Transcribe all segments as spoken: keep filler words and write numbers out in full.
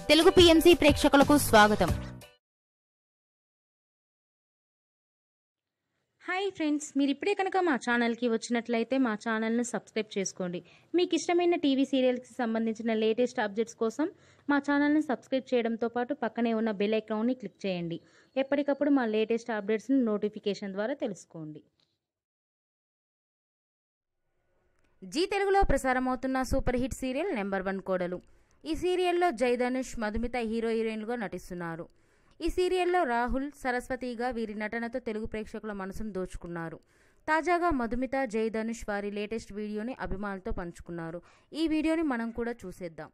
Telugu PMC ప్రేక్షకులకు స్వాగతం. Hi friends, మీరు ఇప్పుడే కనుక మా ఛానల్కి వచ్చినట్లయితే మా ఛానల్ని సబ్స్క్రైబ్ చేసుకోండి. మీకు ఇష్టమైన టీవీ సీరియల్స్కి సంబంధించిన లేటెస్ట్ అప్డేట్స్ కోసం మా ఛానల్ని సబ్స్క్రైబ్ చేయడంతో పాటు పక్కనే ఉన్న బెల్ ఐకాన్ని క్లిక్ చేయండి. ఎప్పటికప్పుడు మా లేటెస్ట్ అప్డేట్స్ని నోటిఫికేషన్ ద్వారా తెలుసుకోండి. జీ తెలుగులో ప్రసారమవుతున్న super hit serial number one కోడలు. ఈ సీరియల్లో జై ధనుష్, మధుమిత హీరో హీరోయిన్లుగా నటిస్తున్నారు. ఈ సీరియల్లో రాహుల్, సరస్వతిగా వీరి నటనతో తెలుగు ప్రేక్షకుల మనసును దోచుకున్నారు. తాజాగా మధుమిత, జై ధనుష్ వారి లేటెస్ట్ వీడియోని అభిమానులతో పంచుకున్నారు. ఈ వీడియోని మనం కూడా చూసేద్దాం.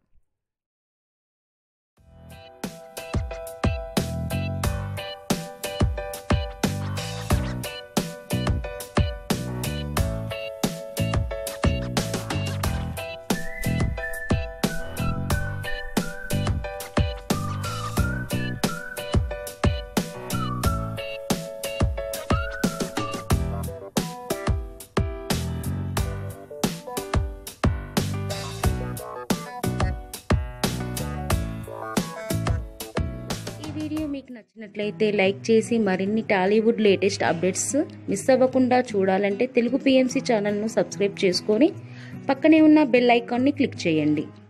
వీడియో మీకు నచ్చినట్లయితే లైక్ చేసి మరిన్ని టాలీవుడ్ లేటెస్ట్ అప్డేట్స్ మిస్ అవ్వకుండా చూడాలంటే తెలుగు పిఎంసి ఛానల్ను సబ్స్క్రైబ్ చేసుకొని పక్కనే ఉన్న బెల్ ఐకాన్ని క్లిక్ చేయండి.